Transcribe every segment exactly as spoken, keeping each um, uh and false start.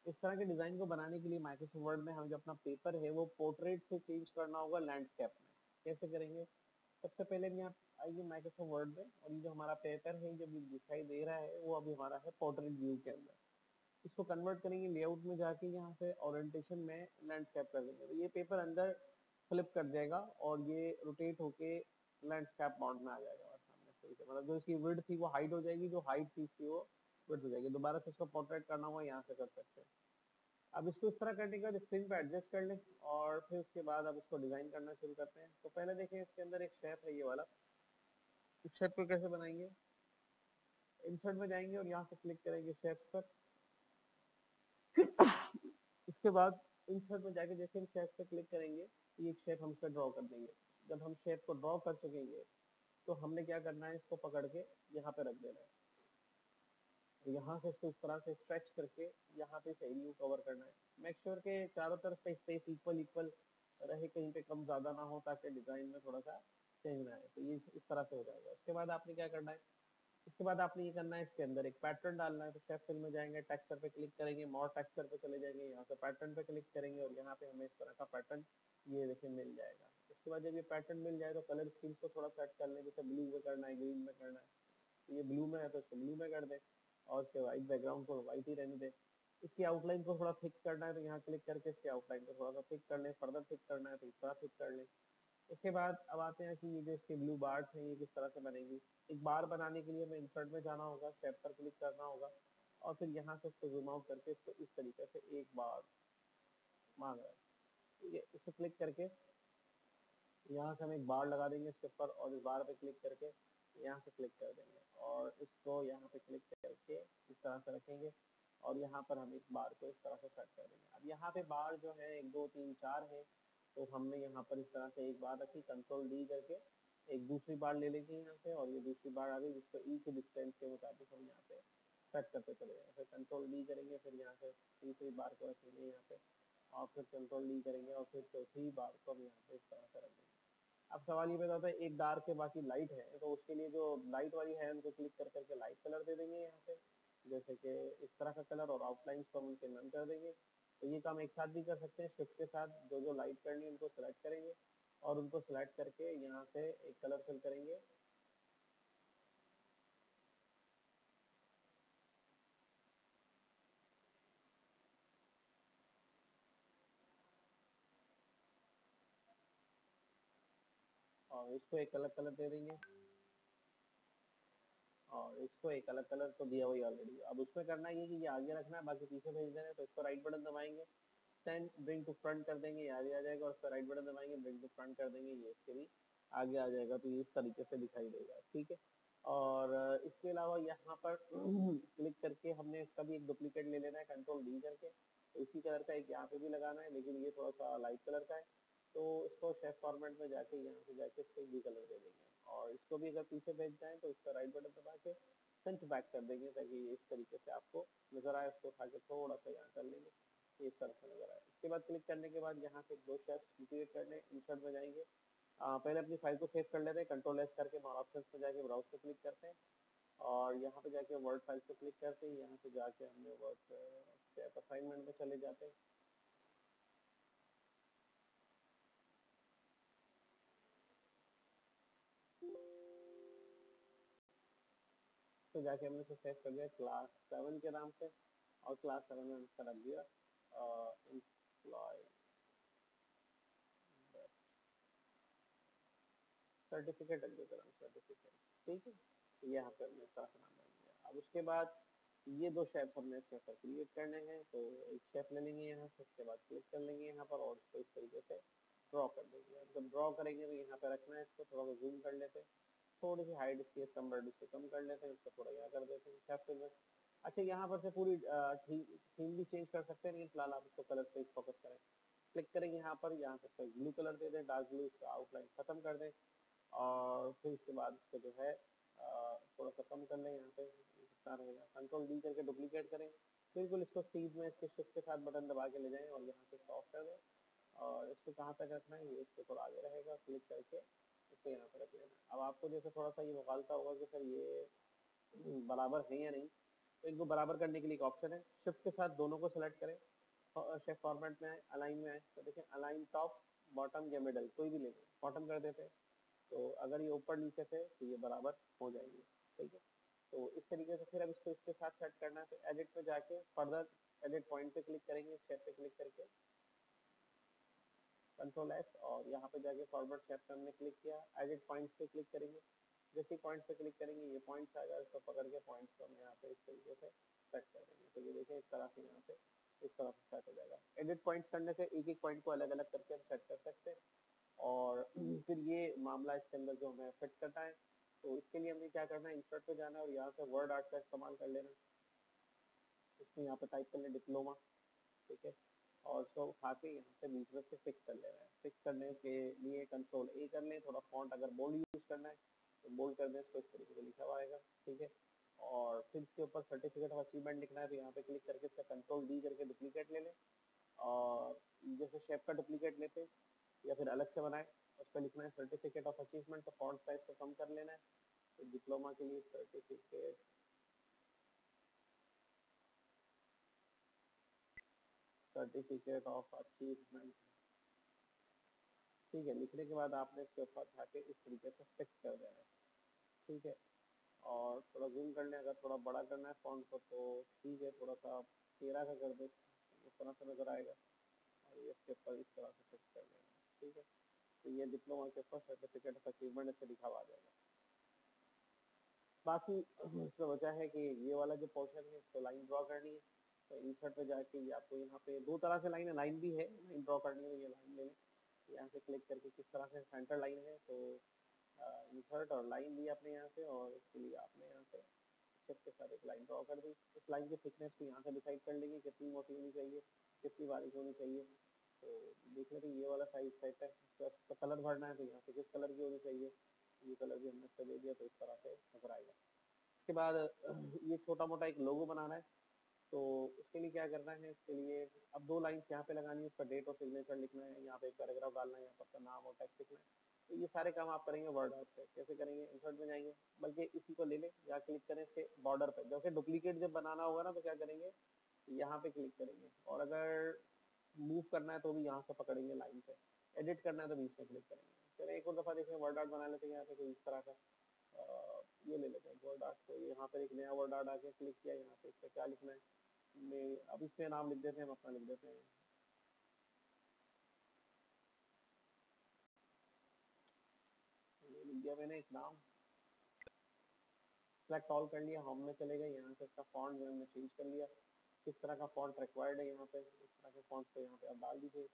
इस तरह के डिजाइन को बनाने के लिए माइक्रोसॉफ्ट वर्ड में हमें जो अपना पेपर है वो पोर्ट्रेट से चेंज करना होगा लैंडस्केप में। कैसे करेंगे? सबसे पहले हम यहाँ आइए माइक्रोसॉफ्ट वर्ड में, और ये जो हमारा पेपर है जब दिखाई दे रहा है वो अभी हमारा है पोर्ट्रेट व्यू के अंदर। इसको कन्वर्ट करेंगे लेआउट में जाके, यहाँ से ओरिएंटेशन में लैंडस्केप कर देंगे, तो ये पेपर अंदर फ्लिप कर जाएगा और ये रोटेट होके लैंडस्केप मोड में आ जाएगा हमारे सामने सही से। मतलब जो इसकी विड्थ थी वो हाइट हो जाएगी, जो हाइट थी इसकी वो विड्थ हो जाएगी। दोबारा से इसको पोर्ट्रेट करना हुआ यहाँ से कर सकते हैं। अब इसको इस तरह करने के बाद स्क्रीन पे एडजस्ट कर लें और फिर उसके बाद अब इसको डिजाइन करना शुरू करते हैं। तो पहले देखें इसके अंदर एक शेप है ये वाला। इस शेप को कैसे बनाएंगे? इंसर्ट में जाएंगे और यहाँ से क्लिक करेंगे शेप्स पर। इसके बाद इंसर्ट में जाके जैसे हम शेप पे क्लिक करेंगे ये एक शेप हम इसका ड्रॉ कर देंगे। जब हम शेप को ड्रॉ कर चुकेंगे तो हमने क्या करना है, इसको पकड़ के यहाँ पे रख देना है। तो यहाँ से इसको इस तरह से स्ट्रेच करके यहाँ पे इस एरिया को कवर करना है। मेक श्योर के चारों तरफ का स्पेस इक्वल इक्वल रहे, कहीं पे कम ज्यादा ना हो, ताकि डिजाइन में थोड़ा सा चेंज ना आए। तो ये इस तरह से हो जाएगा। उसके बाद आपने क्या करना है, इसके बाद आपने ये करना है, इसके अंदर एक पैटर्न डालना है। तो शेप फिल में जाएंगे, टेक्सचर पे क्लिक करेंगे, मोर टेक्सचर पे चले जाएंगे, यहाँ से पैटर्न पे क्लिक करेंगे और यहाँ पे हमें इस तरह का पैटर्न ये देखिए मिल जाएगा। उसके बाद जब ये पैटर्न मिल जाए तो कलर स्कीम्स को थोड़ा सेट कर लें, जैसे ब्लू में करना है, ग्रीन में करना है। तो ये ब्लू में है तो इसको ब्लू में कर दें और इसके व्हाइट बैकग्राउंड को व्हाइट ही रहने दें। इसकी आउटलाइन को थोड़ा थिक करना है तो यहाँ क्लिक करके इसकी आउटलाइन को थोड़ा सा थिक कर लें, फर्दर थिक करना है तो इस तरह थिक कर लें। इसके बाद अब आते हैं कि ये जो इसके ब्लू बार्स हैं ये किस तरह से बनेगी। एक बार बनाने के लिए हमें इंसर्ट में जाना होगा, शेप पर क्लिक करना होगा और फिर यहाँ से इसको जूम आउट करके इसको इस तरीके से एक बार मांग रहा है, ठीक है। इसको क्लिक करके यहाँ से हम एक बार लगा देंगे इसके ऊपर और इस बार पे क्लिक करके यहाँ से क्लिक कर देंगे और इसको यहाँ पे क्लिक करके इस तरह से रखेंगे और यहाँ पर हम एक बार को इस तरह से सेट कर देंगे। अब यहाँ पे बार जो है एक दो तीन चार है, तो हमने यहाँ पर इस तरह से एक बार रखी, कंट्रोल डी करके एक दूसरी बार ले लेंगे यहाँ से और ये दूसरी बार आ गई, जिसको ई के डिस्टेंस के मुताबिक हम यहाँ पे सेट करते चले जाएंगे। फिर कंट्रोल डी करेंगे, फिर यहाँ से तीसरी बार को रखेंगे यहाँ पे और फिर कंट्रोल डी करेंगे और फिर चौथी बार को हम यहाँ पे इस तरह से रख देंगे। अब सवाल ये पैदा होता है एक डार्क के बाकी लाइट है, तो उसके लिए जो लाइट वाली है उनको क्लिक कर करके लाइट कलर दे देंगे यहाँ पे, जैसे कि इस तरह का कलर, और आउटलाइंस को हम उनके नन कर देंगे। तो ये काम एक साथ भी कर सकते हैं, शिफ्ट के साथ जो जो लाइट करनी है उनको सिलेक्ट करेंगे और उनको सिलेक्ट करके यहाँ से एक कलर फिल करेंगे। और इसको एक अलग कलर दे देंगे और इसको एक अलग कलर तो दिया हुई ऑलरेडी। अब उसमें करना ये कि ये आगे रखना है, बाकी पीछे भेज देना है। तो इसको राइट बटन दबाएंगे, सेंड ब्रिंग टू फ्रंट कर देंगे, ये आगे आ जाएगा। और उसका राइट बटन दबाएंगे, ब्रिंग टू फ्रंट कर देंगे, ये इसके भी आगे आ जाएगा। तो ये इस तरीके से दिखाई देगा, ठीक है। और इसके अलावा यहाँ पर क्लिक करके हमने इसका भी एक डुप्लीकेट ले लेना है, कंट्रोल डी करके। तो इसी कलर का एक यहाँ पे भी लगाना है, लेकिन ये थोड़ा सा लाइट कलर का है। तो इसको शेप फॉर्मेट में जाके यहाँ से जाके इसको एक भी कलर दे देंगे और इसको भी अगर पीछे भेज जाए तो इसका राइट बटन दबा के सेंट बैक कर देंगे, ताकि ये इस तरीके से आपको नजर आए। उसको उठा के थोड़ा सा यहाँ कर लेंगे, ये इस तरह से नजर आए। इसके बाद क्लिक करने के बाद यहाँ से दो शेप्स क्रिएट करने, इंसर्ट में जाएंगे। आ, पहले अपनी फाइल को सेव कर लेते हैं, कंट्रोल एस करके मोर ऑप्शंस में जाके ब्राउज पे क्लिक करते हैं और यहाँ पे जाके वर्ड फाइल पे क्लिक करते हैं। यहाँ से जाके हमने वर्ड असाइनमेंट में चले जाते हैं। तो जाके हमने इसे सेव कर दिया क्लास सेवन के नाम से और क्लास सेवन में उसका रख दिया एम्प्लॉय सर्टिफिकेट रख दिया नाम, सर्टिफिकेट, ठीक है। तो यहाँ पे हमने इस तरह से नाम रख दिया। अब उसके बाद ये दो शेप्स हमने इसके ऊपर क्रिएट करने हैं। तो एक शेप ले लेंगे यहाँ से, उसके बाद क्लिक कर लेंगे यहाँ पर और इसको इस तरीके से ड्रॉ कर देंगे। जब ड्रॉ करेंगे तो यहाँ पे रखना है, इसको थोड़ा सा जूम कर लेते हैं, थोड़ी सी हाइट इसकी स्टैंडर्ड इसको कम कर लेते हैं, इसको थोड़ा यहाँ कर देते हैं शेप में। अच्छा, यहाँ पर से पूरी थीम भी चेंज कर सकते हैं, लेकिन फिलहाल आप इसको कलर पे फोकस करें। क्लिक करेंगे यहाँ पर, यहाँ से ब्लू कलर दे दें, डार्क ब्लू, इसका आउटलाइन खत्म कर दें और फिर इसके बाद इसको जो है थोड़ा सा कम कर लें। यहाँ पे कितना रहेगा, कंट्रोल डी करके डुप्लीकेट करें, बिल्कुल इसको सीध में इसके शिफ्ट के साथ बटन दबा के ले जाएं और यहाँ से ऑफ कर दें। और इसको कहाँ तक रखना है, ये इसको थोड़ा आगे रहेगा, क्लिक करके इसको यहाँ पे रख लेना। अब आपको जैसे थोड़ा सा ये मुखालता होगा कि सर ये बराबर है या नहीं, तो इनको बराबर करने के लिए एक ऑप्शन है, शिफ्ट के साथ दोनों को सिलेक्ट करें, शेप फॉर्मेट में आए, अलाइन में आए, तो देखें अलाइन टॉप बॉटम या मिडल कोई भी लेंगे, बॉटम कर देते हैं, तो अगर ये ऊपर नीचे थे तो ये बराबर हो जाएंगे, ठीक है। तो इस तरीके से फिर अब इसको इसके साथ सेट करना है, तो एडिट पे जाके फर्दर एडिट पॉइंट पे क्लिक करेंगे, शेप पे क्लिक करके कंट्रोल एस, और यहाँ पे जाके फॉरवर्ड शेप पे हमने क्लिक किया, एडिट पॉइंट्स पे क्लिक करेंगे, जैसे ही पॉइंट्स पे क्लिक करेंगे ये पॉइंट्स आएगा, इसको पकड़ के पॉइंट्स को हम यहाँ पे इस तरीके से सेट कर देंगे, तो ये देखें इस तरह से यहाँ पे इस तरह से सेट हो जाएगा। एडिट पॉइंट्स करने से एक एक पॉइंट को अलग अलग करके हम सेट कर सकते हैं, और फिर ये मामला इसके अंदर जो हमें फिट करना है, तो इसके लिए हमें क्या करना है, इंसर्ट पे जाना है और यहाँ से वर्ड आर्ट का इस्तेमाल कर लेना, इसमें यहाँ पे टाइप कर लें डिप्लोमा, ठीक है, और उसको उठा के यहाँ से बीच में से फिक्स कर लेना है। फिक्स करने के लिए कंट्रोल ए कर लें, थोड़ा फॉन्ट अगर बोल्ड यूज करना है तो बोल्ड कर दें, इसको इस तरीके से लिखा हुआ आएगा, ठीक है। और फिर इसके ऊपर सर्टिफिकेट ऑफ अचीवमेंट लिखना है, तो यहाँ पे क्लिक करके इसका कंट्रोल डी करके डुप्लीकेट ले लें, और जैसे शेप का डुप्लीकेट लेते हैं या फिर अलग से बनाए, उस पर लिखना है सर्टिफिकेट ऑफ अचीवमेंट, तो फॉन्ट साइज को कम कर लेना है, तो डिप्लोमा के लिए सर्टिफिकेट सर्टिफिकेट ऑफ अचीवमेंट, ठीक है। लिखने के बाद आपने इसके ऊपर जाके इस तरीके से फिक्स कर देना है, ठीक है। और थोड़ा जूम कर लें, अगर थोड़ा बड़ा करना है फॉन्ट को तो ठीक है, थोड़ा सा तेरह का कर दे, इस तरह से नजर आएगा, और ये इसके ऊपर इस तरह से फिक्स कर देना, ठीक है। तो ये डिप्लोमा के ऊपर सर्टिफिकेट ऑफ अचीवमेंट से लिखा हुआ आ जाएगा। बाकी इसमें वजह है कि ये वाला जो पोर्शन है इसको लाइन ड्रॉ करनी है, तो इंसर्ट पे जाके ये आपको यहाँ पे दो तरह से लाइन है, लाइन भी है, लाइन ड्रॉ करनी है, ये लाइन ले लें, यहाँ से क्लिक करके किस तरह से सेंटर लाइन है, तो इंसर्ट और लाइन ली आपने यहाँ से, और इसके लिए आपने यहाँ से शिफ्ट के साथ एक लाइन ड्रॉ कर दी। इस लाइन की थिकनेस को यहाँ से डिसाइड कर लेंगे कितनी मोटी होनी चाहिए, कितनी बारीक होनी चाहिए, तो देख लेते ये वाला साइज सेट है, इसका कलर भरना है, तो यहाँ से किस कलर की होनी चाहिए, ये कलर भी हमने इसका दे दिया, तो इस तरह से नजर आएगा। इसके बाद ये छोटा मोटा एक लोगो बनाना है, तो उसके लिए क्या करना है, इसके लिए अब दो लाइंस यहाँ पे लगानी है, उसका डेट और सिग्नेचर लिखना है, यहाँ पे एक पैराग्राफ डालना है, यहाँ पर अपना नाम और टेक्स्ट लिखना है, तो ये सारे काम आप करेंगे वर्ड आर्ट से। कैसे करेंगे, इंसर्ट में जाएंगे, बल्कि इसी को ले लें या क्लिक करें इसके बॉर्डर पे, जैसे डुप्लीकेट जब बनाना होगा ना तो क्या करेंगे, यहाँ पे क्लिक करेंगे, और अगर मूव करना है तो भी यहाँ से पकड़ेंगे लाइन से, एडिट करना है तो बीच में क्लिक करेंगे। चलिए एक और दफा देखें, वर्ड आर्ट बना लेते हैं यहाँ पे कोई इस तरह का, अ, ये ले लेते हैं वर्ड आर्ट, तो यहाँ पर एक नया वर्ड आर्ट आके क्लिक किया, यहाँ पे इसका क्या लिखना है, मैं अब इसमें नाम लिख देते हैं, हम अपना लिख देते हैं, ये लिख दिया मैंने एक नाम, सेलेक्ट ऑल कर लिया, होम में चले गए, यहाँ से इसका फॉन्ट जो है हमने चेंज कर लिया, किस तरह का फॉन्ट रिक्वायर्ड है, यहाँ पे इस तरह के फॉन्ट को यहाँ पे आप डाल दीजिए।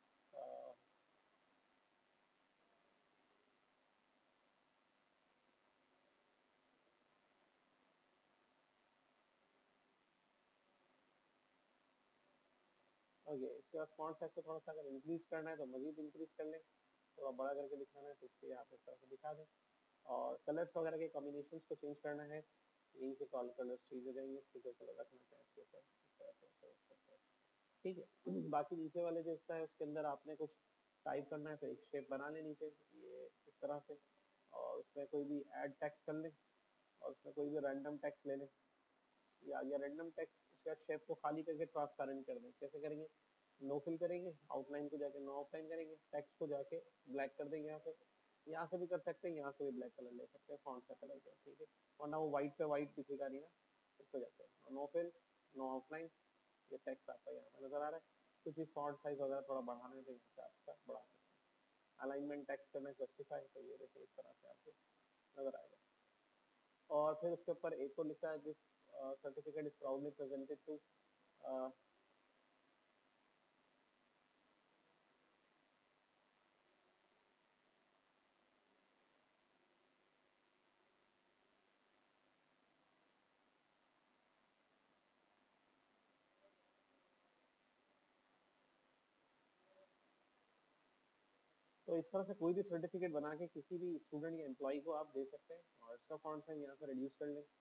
ओके, इसके बाद फॉन्ट साइज को थोड़ा सा अगर इंक्रीज करना है तो मजीद इंक्रीज कर लें, थोड़ा बड़ा करके दिखाना है तो इसके आप इस तरह से दिखा दें, और कलर्स वगैरह के कॉम्बिनेशन को चेंज करना है, यहीं से कॉल कलर्स चेंज हो जाएंगे, इसके जो कलर रखना चाहें इसके ऊपर इस तरह से, तो इस तरह से, ठीक है। बाकी नीचे वाले जो हिस्सा है उसके अंदर आपने कुछ टाइप करना है, तो एक शेप बना लें नीचे ये इस तरह से, और उसमें कोई भी ऐड टेक्स्ट कर लें, और उसमें कोई भी रैंडम टेक्स्ट ले लें, या या रैंडम टेक्स्ट या शेप को खाली करके ट्रांसपेरेंट कर दें। कैसे करेंगे, नो फिल करेंगे, आउटलाइन को जाके नो आउटलाइन करेंगे, टेक्स्ट को जाके ब्लैक कर देंगे, यहाँ से यहाँ से भी कर सकते हैं, यहाँ से भी ब्लैक कलर ले सकते हैं, फॉन्ट का कलर का, ठीक है, वरना वो व्हाइट पे व्हाइट दिखेगा नहीं ना, इस वजह से नो फिल नो आउटलाइन, ये टेक्स्ट आपका यहाँ पे नजर आ रहा है। कुछ भी फॉन्ट साइज वगैरह थोड़ा बढ़ाना है तो यहाँ से आप इसका बढ़ा सकते हैं, अलाइनमेंट टेक्स्ट करना जस्टिफाई, तो ये देखिए इस तरह से आपको नजर आएगा। और फिर उसके ऊपर एक को लिखा है, this certificate is proudly presented to, तो इस तरह से कोई भी सर्टिफिकेट बना के किसी भी स्टूडेंट या एम्प्लॉय को आप दे सकते हैं, और इसका फॉन्ट साइज यहाँ से रिड्यूस कर लें,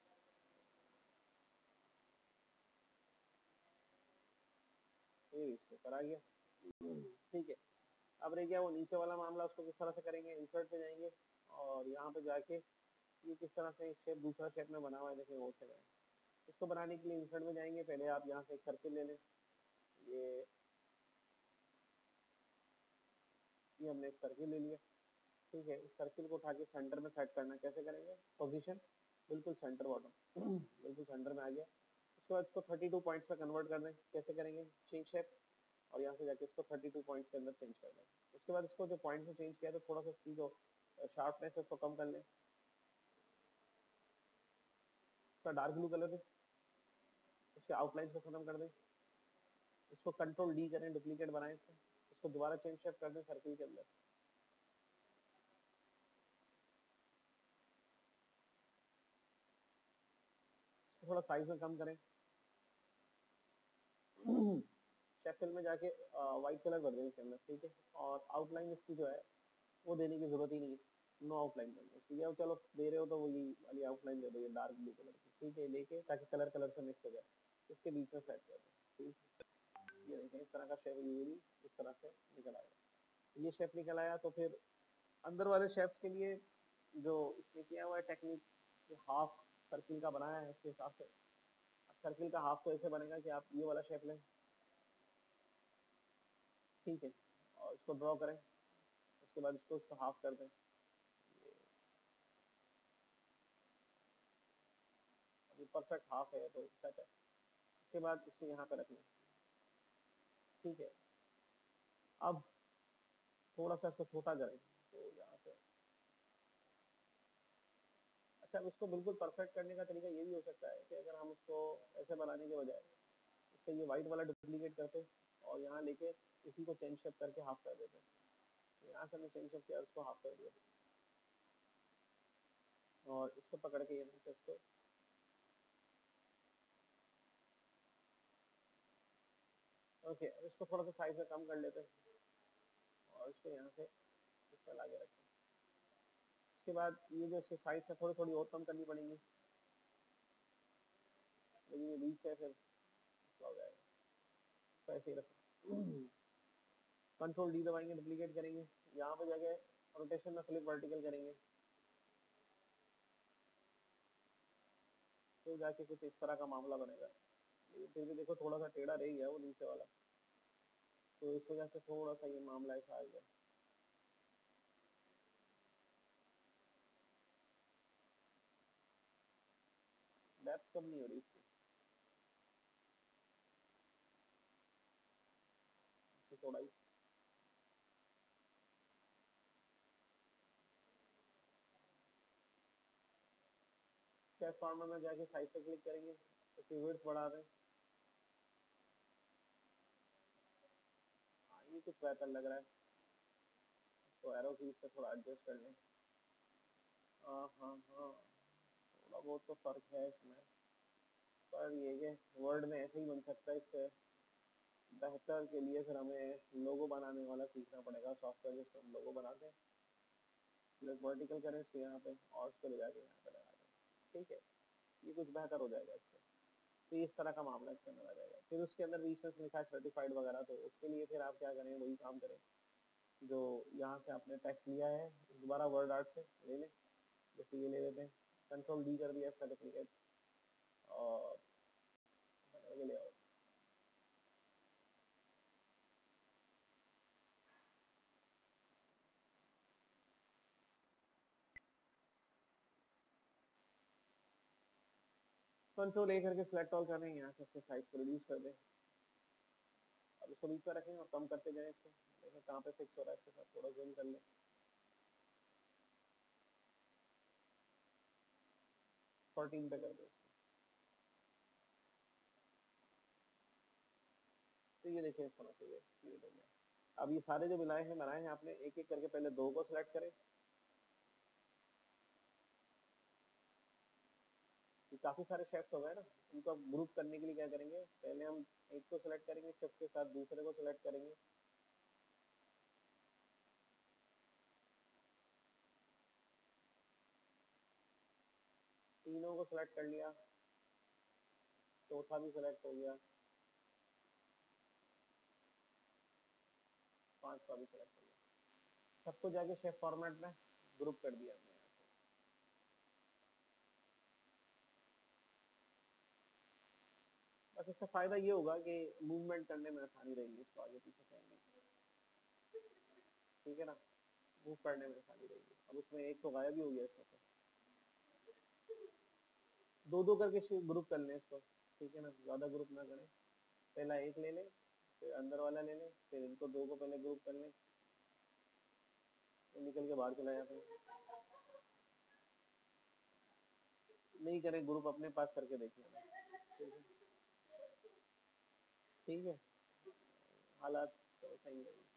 ये इसको करा गया, ठीक है। अब रह गया वो नीचे वाला मामला, उसको किस तरह से करेंगे, इंसर्ट पे जाएंगे, और यहाँ पे जाके ये किस तरह से शेप दूसरा शेप में बना हुआ है, देखिए वो चले, इसको बनाने के लिए इंसर्ट में जाएंगे, पहले आप यहाँ से एक सर्किल ले लें। ये ये हमने एक सर्किल ले लिया, ठीक है। इस सर्किल को उठा के सेंटर में सेट करना, कैसे करेंगे, पोजीशन बिल्कुल सेंटर बॉटम बिल्कुल सेंटर में आ गया। उसके बाद इसको थर्टी टू पॉइंट्स में कन्वर्ट कर दें, कैसे करेंगे, चेंज शेप, और यहाँ से जाके इसको थर्टी टू पॉइंट्स के अंदर चेंज कर दें। उसके बाद इसको जो पॉइंट में चेंज किया तो थोड़ा सा इसकी जो शार्पनेस है उसको कम कर लें, इसका डार्क ब्लू कलर है, इसके आउटलाइन को खत्म कर दें, इसको कंट्रोल डी करें, डुप्लीकेट बनाएं इसको, इसको दोबारा चेंज शेप कर दें सर्किल के अंदर, इसको थोड़ा साइज में कम करें, शेफिल में जाके व्हाइट कलर कर दें इसके अंदर, ठीक है। और आउटलाइन इसकी जो है वो देने की जरूरत ही नहीं है, नो आउटलाइन करना, ठीक है। चलो दे रहे हो तो वो ये वाली आउटलाइन दे दो, ये डार्क ब्लू कलर की, ठीक है, लेके ताकि कलर कलर से मिक्स हो जाए, इसके बीच में सेट कर दो, ठीक है। ये देखें इस तरह का शेप, ये भी इस तरह से निकल आएगा, ये शेप निकल आया। तो फिर अंदर वाले शेप्स के लिए जो इसने किया हुआ है टेक्निक, हाफ सर्किल का बनाया है, उसके हिसाब से सर्किल का हाफ तो ऐसे बनेगा कि आप ये वाला शेप लें, ठीक है, और इसको ड्रॉ करें, उसके बाद इसको इसको हाफ कर दें, अभी परफेक्ट हाफ है तो सेट है। उसके बाद इसको यहाँ पे रख लें, ठीक है। अब थोड़ा सा इसको छोटा करें, तो यहाँ से, अच्छा अब इसको बिल्कुल परफेक्ट करने का तरीका ये भी हो सकता है कि अगर हम उसको ऐसे बनाने के बजाय इसका ये व्हाइट वाला डुप्लीकेट करते और यहाँ लेके इसी को चेंज शेप करके हाफ कर देते, यहाँ से हमने चेंज शेप किया, उसको हाफ कर दिया, और इसको पकड़ के यहाँ से इसको, ओके, इसको थोड़ा सा साइज में कम कर लेते हैं और इसको यहाँ से इस पर लाके रखते हैं। उसके बाद ये जो इसके साइज है थोड़ी थोड़ी और कम करनी पड़ेंगी, लेकिन ये बीच से फिर हो जाएगा, तो ऐसे ही रखो। कंट्रोल डी दबाएंगे, डुप्लीकेट करेंगे, यहाँ पे जाके रोटेशन में फ्लिप वर्टिकल करेंगे, तो जाके कुछ इस तरह का मामला बनेगा। लेकिन फिर भी देखो थोड़ा सा टेढ़ा रह गया वो नीचे वाला, तो इस वजह से थोड़ा सा ये मामला ऐसा आ गया। डेप्थ कम नहीं हो रही इसकी, इसकी चौड़ाई, चेक फॉर्मेट में जाके साइज पे क्लिक करेंगे, इसकी विड्थ बढ़ा दें, हाँ ये कुछ बेहतर लग रहा है, तो एरो की इससे थोड़ा एडजस्ट कर लें, हाँ हाँ हाँ, थोड़ा बहुत तो फर्क है इसमें, पर ये कि वर्ड में ऐसे ही बन सकता है, इससे बेहतर के लिए फिर हमें लोगो बनाने वाला सीखना पड़ेगा, सॉफ्टवेयर जिससे हम लोगो बनाते हैं, प्लस वर्टिकल करें इसको यहाँ पे और उसको ले जाके यहाँ पे लगा दें, ठीक है, ये कुछ बेहतर हो जाएगा इससे। तो इस तरह का मामला इसके अंदर आ जाएगा। फिर उसके अंदर रिसर्च लिखा है सर्टिफाइड वगैरह, तो उसके लिए फिर आप क्या करें, वही काम करें जो यहाँ से आपने टेक्स्ट लिया है, दोबारा वर्ड आर्ट से ले लें, जैसे ये ले लेते हैं, कंट्रोल डी कर दिया सर्टिफिकेट, और ले आओ, कंट्रोल ए करके सिलेक्ट ऑल कर रहे हैं, यहाँ से इसके साइज को रिड्यूस कर दें, अब इसको बीच में रखें और कम करते जाएं इसको, देखें कहाँ पे फिक्स हो रहा है, इसके साथ थोड़ा जूम कर लें, फोर्टीन पे कर दो, तो ये देखिए होना चाहिए, ये हो गया। अब ये सारे जो मिलाए हैं बनाए हैं आपने, एक एक करके पहले दो को सिलेक्ट करें, ये काफी सारे शेप्स हो गए ना, इनको अब ग्रुप करने के लिए क्या करेंगे, पहले हम एक को सिलेक्ट करेंगे, शेप के साथ दूसरे को सिलेक्ट करेंगे, तीनों को सिलेक्ट कर लिया, चौथा भी सिलेक्ट हो गया, पांचवा भी सिलेक्ट हो गया, सबको जाके शेप फॉर्मेट में ग्रुप कर दिया हमने यहाँ से। बस इससे फायदा ये होगा कि मूवमेंट करने में आसानी रहेगी, इसको आगे पीछे करने में, ठीक है ना, मूव करने में आसानी रहेगी। अब उसमें एक तो गायब ही हो गया इसमें से, दो दो करके ग्रुप कर लें इसको, ठीक है ना, ज्यादा ग्रुप ना करें, पहला एक ले लें, फिर अंदर वाला ले लें, फिर इनको दो को पहले ग्रुप कर लें, तो निकल के बाहर चला जाता है। नहीं करें ग्रुप अपने पास करके देख लेना, ठीक है, ठीक है, हालात तो सही है।